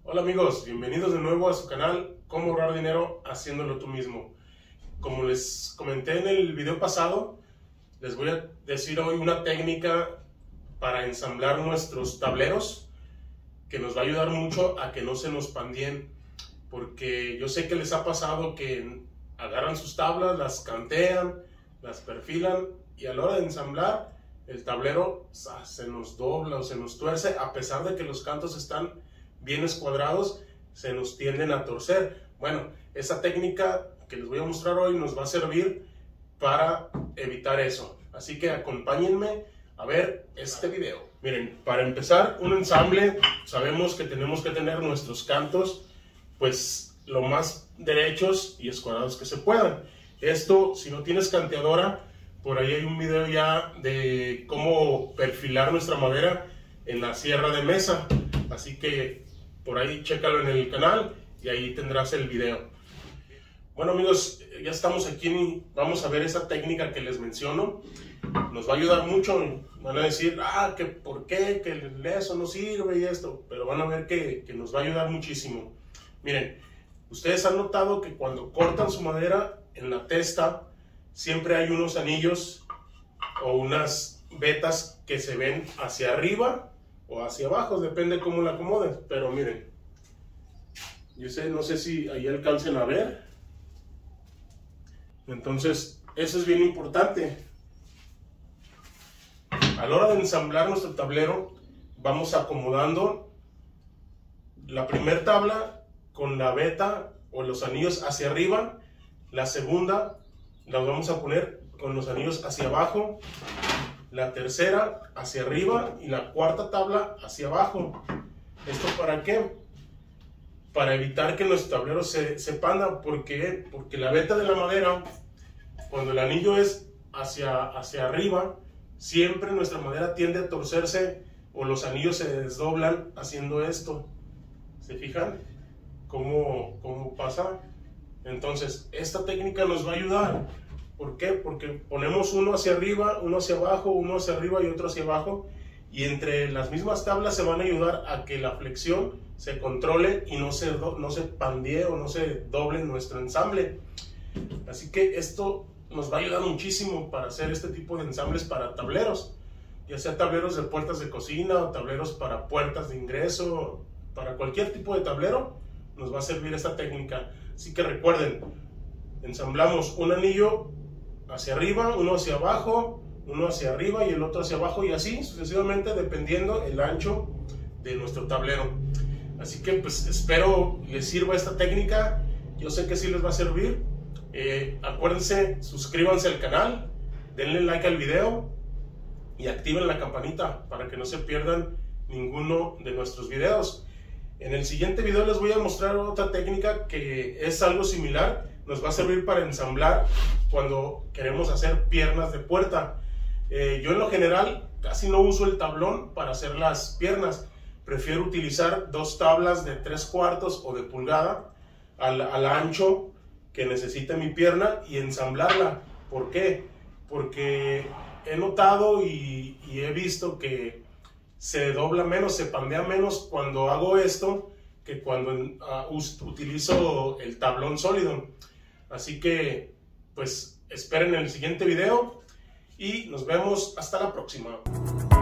Hola amigos, bienvenidos de nuevo a su canal Cómo ahorrar dinero haciéndolo tú mismo. Como les comenté en el video pasado, les voy a decir hoy una técnica para ensamblar nuestros tableros que nos va a ayudar mucho a que no se nos pandeen, porque yo sé que les ha pasado que agarran sus tablas, las cantean, las perfilan y a la hora de ensamblar el tablero se nos dobla o se nos tuerce, a pesar de que los cantos están bien escuadrados, se nos tienden a torcer. Bueno, esa técnica que les voy a mostrar hoy nos va a servir para evitar eso. Así que acompáñenme a ver este video. Miren, para empezar un ensamble, sabemos que tenemos que tener nuestros cantos pues lo más derechos y escuadrados que se puedan. Esto, si no tienes canteadora, por ahí hay un video ya de cómo perfilar nuestra madera en la sierra de mesa. Así que por ahí chécalo en el canal y ahí tendrás el video. Bueno amigos, ya estamos aquí y vamos a ver esa técnica que les menciono. Nos va a ayudar mucho. Van a decir, que por qué, que eso no sirve y esto. Pero van a ver que nos va a ayudar muchísimo. Miren, ustedes han notado que cuando cortan su madera en la testa, siempre hay unos anillos o unas vetas que se ven hacia arriba o hacia abajo, depende cómo la acomodes. Pero miren, no sé si ahí alcancen a ver. Entonces, eso es bien importante. A la hora de ensamblar nuestro tablero, vamos acomodando la primera tabla con la veta o los anillos hacia arriba. La segunda la vamos a poner con los anillos hacia abajo. La tercera hacia arriba y la cuarta tabla hacia abajo. ¿Esto para qué? Para evitar que nuestro tablero se panda. ¿Por qué? Porque la veta de la madera, cuando el anillo es hacia arriba, siempre nuestra madera tiende a torcerse o los anillos se desdoblan haciendo esto. ¿Se fijan cómo pasa? Entonces, esta técnica nos va a ayudar. ¿Por qué? Porque ponemos uno hacia arriba, uno hacia abajo, uno hacia arriba y otro hacia abajo, y entre las mismas tablas se van a ayudar a que la flexión se controle y no se pandee o no se doble nuestro ensamble. Así que esto nos va a ayudar muchísimo para hacer este tipo de ensambles para tableros, ya sea tableros de puertas de cocina o tableros para puertas de ingreso. Para cualquier tipo de tablero nos va a servir esta técnica. Así que recuerden, ensamblamos un anillo hacia arriba, uno hacia abajo, uno hacia arriba y el otro hacia abajo, y así sucesivamente dependiendo el ancho de nuestro tablero. Así que pues espero les sirva esta técnica. Yo sé que sí les va a servir. Acuérdense, suscríbanse al canal, denle like al video y activen la campanita para que no se pierdan ninguno de nuestros videos. En el siguiente video les voy a mostrar otra técnica que es algo similar. Nos va a servir para ensamblar cuando queremos hacer piernas de puerta. Yo en lo general casi no uso el tablón para hacer las piernas. Prefiero utilizar dos tablas de 3/4 o de pulgada al ancho que necesite mi pierna y ensamblarla. ¿Por qué? Porque he notado y he visto que se dobla menos, se pandea menos cuando hago esto que cuando utilizo el tablón sólido. Así que pues esperen el siguiente video y nos vemos hasta la próxima.